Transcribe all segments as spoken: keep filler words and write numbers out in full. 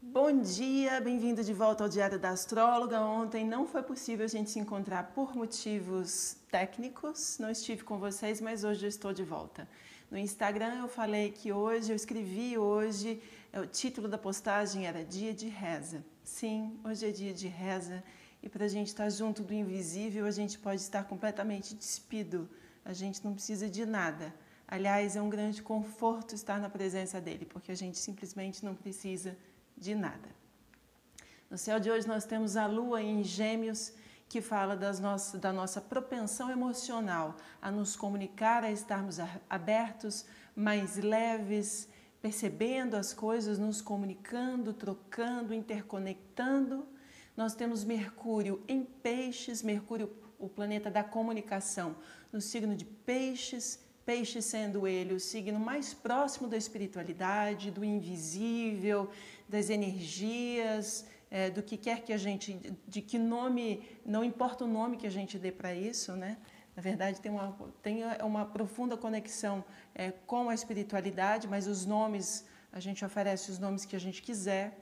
Bom dia, bem-vindo de volta ao Diário da Astróloga. Ontem não foi possível a gente se encontrar por motivos técnicos, não estive com vocês, mas hoje eu estou de volta. No Instagram eu falei que hoje, eu escrevi hoje, o título da postagem era Dia de Reza. Sim, hoje é dia de reza e para a gente estar junto do invisível, a gente pode estar completamente despido, a gente não precisa de nada. Aliás, é um grande conforto estar na presença dele, porque a gente simplesmente não precisa de nada. No céu de hoje nós temos a Lua em Gêmeos, que fala das nossas, da nossa propensão emocional a nos comunicar, a estarmos abertos, mais leves, percebendo as coisas, nos comunicando, trocando, interconectando. Nós temos Mercúrio em Peixes, Mercúrio, o planeta da comunicação, no signo de Peixes, Peixes sendo ele o signo mais próximo da espiritualidade, do invisível, das energias, é, do que quer que a gente, de que nome, não importa o nome que a gente dê para isso, né? Na verdade tem uma, tem uma profunda conexão é, com a espiritualidade, mas os nomes, a gente oferece os nomes que a gente quiser.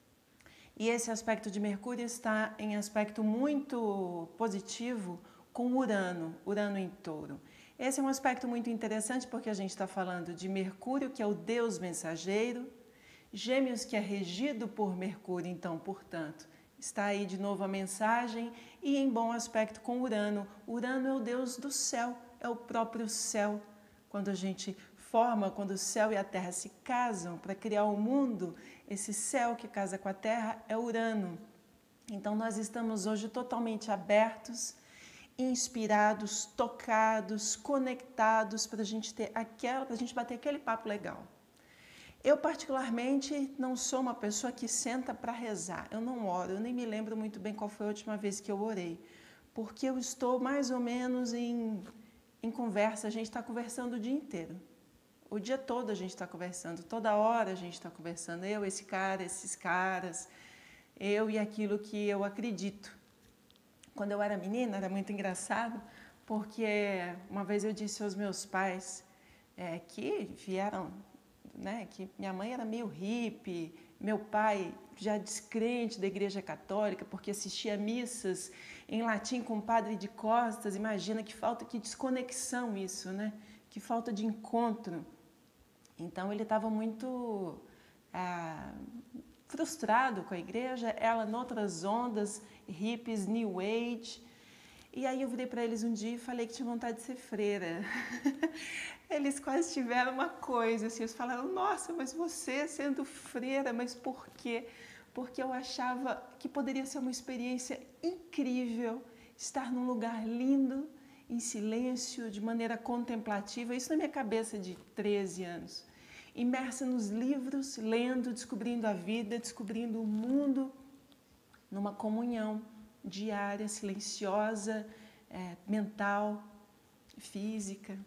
E esse aspecto de Mercúrio está em aspecto muito positivo com Urano, Urano em Touro. Esse é um aspecto muito interessante porque a gente está falando de Mercúrio, que é o Deus mensageiro, Gêmeos, que é regido por Mercúrio, então, portanto, está aí de novo a mensagem, e em bom aspecto com Urano. Urano é o Deus do céu, é o próprio céu. Quando a gente forma, quando o céu e a terra se casam para criar o mundo, esse céu que casa com a terra é Urano. Então, nós estamos hoje totalmente abertos, inspirados, tocados, conectados para a gente ter aquela, para a gente bater aquele papo legal. Eu particularmente não sou uma pessoa que senta para rezar. Eu não oro, eu nem me lembro muito bem qual foi a última vez que eu orei, porque eu estou mais ou menos em, em conversa. A gente está conversando o dia inteiro. O dia todo a gente está conversando, toda hora a gente está conversando. Eu, esse cara, esses caras, eu e aquilo que eu acredito. Quando eu era menina, era muito engraçado, porque uma vez eu disse aos meus pais é, que vieram, né, que minha mãe era meio hippie, meu pai já descrente da Igreja Católica, porque assistia missas em latim com o padre de costas. Imagina que falta, que desconexão isso, né? Que falta de encontro. Então ele estava muito ah, frustrado com a igreja, ela noutras ondas, hippies, new age. E aí eu virei para eles um dia e falei que tinha vontade de ser freira. Eles quase tiveram uma coisa, assim, eles falaram, nossa, mas você sendo freira, mas por quê? Porque eu achava que poderia ser uma experiência incrível, estar num lugar lindo, em silêncio, de maneira contemplativa, isso na minha cabeça de treze anos. Imersa nos livros, lendo, descobrindo a vida, descobrindo o mundo, numa comunhão diária, silenciosa, é, mental, física.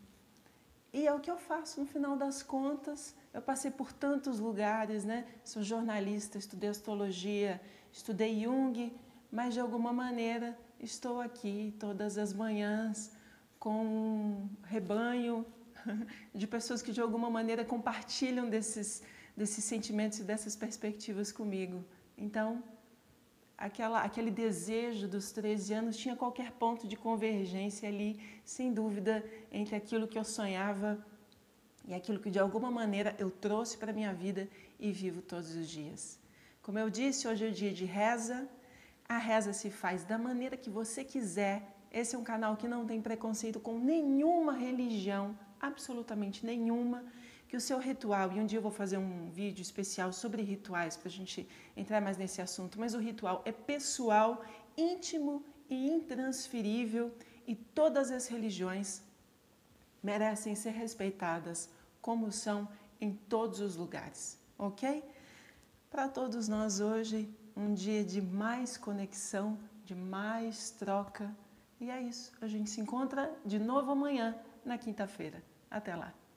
E é o que eu faço no final das contas. Eu passei por tantos lugares, né? Sou jornalista, estudei astrologia, estudei Jung, mas de alguma maneira estou aqui todas as manhãs com um rebanho de pessoas que de alguma maneira compartilham desses, desses sentimentos e dessas perspectivas comigo. Então, aquela, aquele desejo dos treze anos tinha qualquer ponto de convergência ali, sem dúvida, entre aquilo que eu sonhava e aquilo que de alguma maneira eu trouxe para a minha vida e vivo todos os dias. Como eu disse, hoje é o dia de reza. A reza se faz da maneira que você quiser. Esse é um canal que não tem preconceito com nenhuma religião, absolutamente nenhuma, que o seu ritual, e um dia eu vou fazer um vídeo especial sobre rituais para a gente entrar mais nesse assunto, mas o ritual é pessoal, íntimo e intransferível, e todas as religiões merecem ser respeitadas como são em todos os lugares, ok? Para todos nós hoje, um dia de mais conexão, de mais troca, e é isso, a gente se encontra de novo amanhã, na quinta-feira. Até lá!